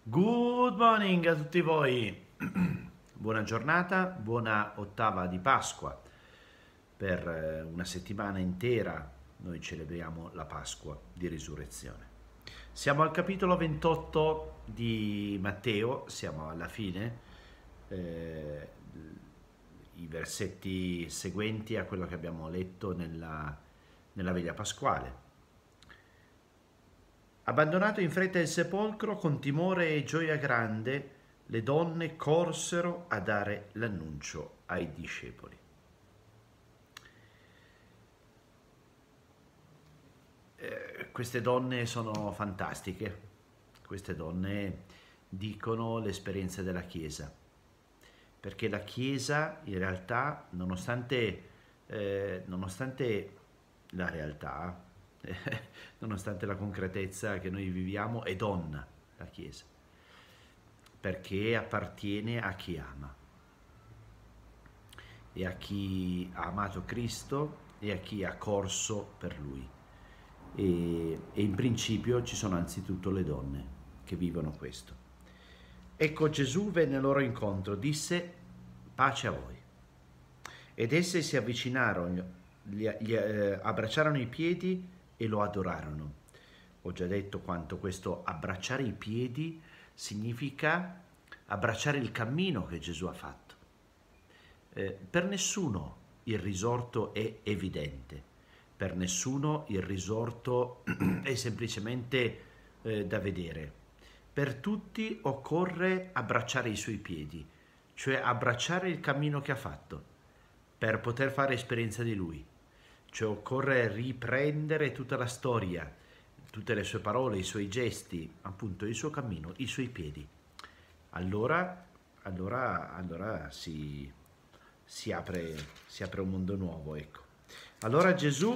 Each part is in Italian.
Good morning a tutti voi. Buona giornata, buona ottava di Pasqua. Per una settimana intera noi celebriamo la Pasqua di Risurrezione. Siamo al capitolo 28 di Matteo, siamo alla fine, eh, i versetti seguenti a quello che abbiamo letto nella veglia pasquale. Abbandonato in fretta il sepolcro, con timore e gioia grande, le donne corsero a dare l'annuncio ai discepoli. Queste donne sono fantastiche, queste donne dicono l'esperienza della Chiesa, perché la Chiesa in realtà, nonostante la realtà, nonostante la concretezza che noi viviamo, è donna la Chiesa, perché appartiene a chi ama, e a chi ha amato Cristo e a chi ha corso per Lui. E in principio ci sono anzitutto le donne che vivono questo. Ecco, Gesù venne al loro incontro, disse: pace a voi. Ed esse si avvicinarono, abbracciarono i piedi e lo adorarono. Ho già detto quanto questo abbracciare i piedi significa abbracciare il cammino che Gesù ha fatto. Per nessuno il risorto è evidente, per nessuno il risorto è semplicemente da vedere. Per tutti occorre abbracciare i suoi piedi, cioè abbracciare il cammino che ha fatto, per poter fare esperienza di Lui. Cioè occorre riprendere tutta la storia, tutte le sue parole, i suoi gesti, appunto il suo cammino, i suoi piedi. Allora si apre un mondo nuovo, ecco. Allora Gesù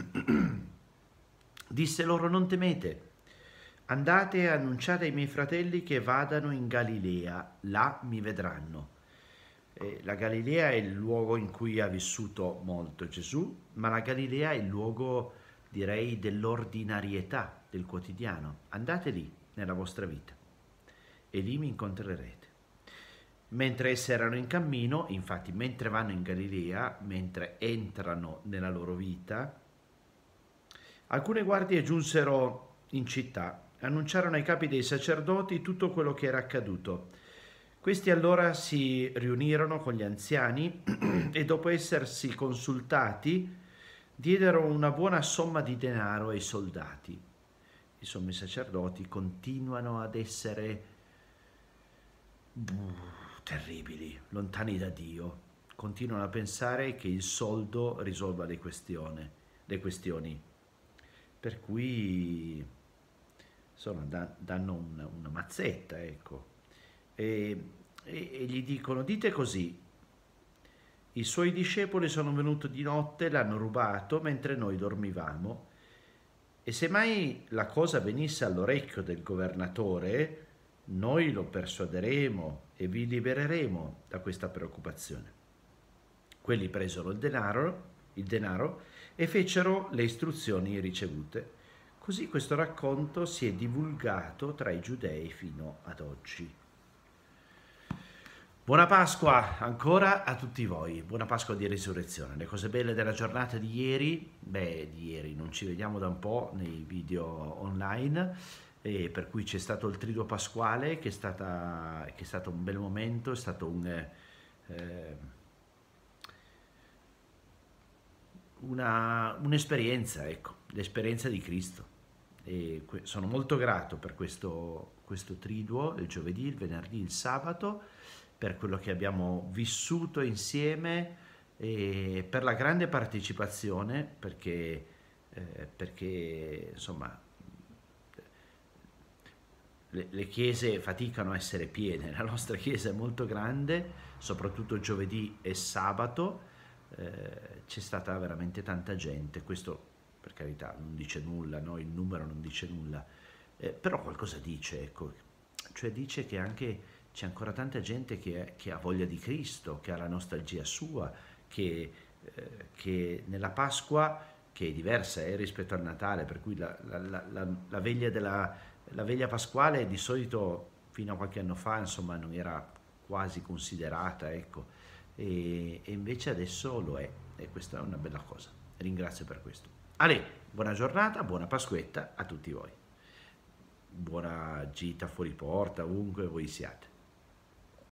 disse loro: non temete, andate e annunciate ai miei fratelli che vadano in Galilea, là mi vedranno. La Galilea è il luogo in cui ha vissuto molto Gesù, ma la Galilea è il luogo, direi, dell'ordinarietà, del quotidiano. Andate lì nella vostra vita e lì mi incontrerete. Mentre essi erano in cammino, infatti mentre vanno in Galilea, mentre entrano nella loro vita, alcune guardie giunsero in città, annunciarono ai capi dei sacerdoti tutto quello che era accaduto. Questi allora si riunirono con gli anziani e dopo essersi consultati diedero una buona somma di denaro ai soldati. I sommi sacerdoti continuano ad essere terribili, lontani da Dio. Continuano a pensare che il soldo risolva le questioni. Per cui danno una mazzetta, ecco. E gli dicono: dite così, i suoi discepoli sono venuti di notte, l'hanno rubato mentre noi dormivamo, e se mai la cosa venisse all'orecchio del governatore, noi lo persuaderemo e vi libereremo da questa preoccupazione. Quelli presero il denaro e fecero le istruzioni ricevute. Così questo racconto si è divulgato tra i giudei fino ad oggi. Buona Pasqua ancora a tutti voi, buona Pasqua di Risurrezione. Le cose belle della giornata di ieri, di ieri non ci vediamo da un po' nei video online, e per cui c'è stato il triduo pasquale che è stato un bel momento, è stato un'esperienza, ecco, l'esperienza di Cristo. E sono molto grato per questo triduo, il giovedì, il venerdì, il sabato, per quello che abbiamo vissuto insieme e per la grande partecipazione, perché insomma le chiese faticano a essere piene, la nostra chiesa è molto grande, soprattutto giovedì e sabato c'è stata veramente tanta gente. Questo per carità non dice nulla, no? Il numero non dice nulla, però qualcosa dice, ecco, cioè dice che anche c'è ancora tanta gente che ha voglia di Cristo, che ha la nostalgia sua, che nella Pasqua, che è diversa rispetto al Natale, per cui la veglia pasquale di solito fino a qualche anno fa, insomma, non era quasi considerata, ecco, e invece adesso lo è, e questa è una bella cosa. Ringrazio per questo. Ale, buona giornata, buona Pasquetta a tutti voi. Buona gita fuori porta, ovunque voi siate.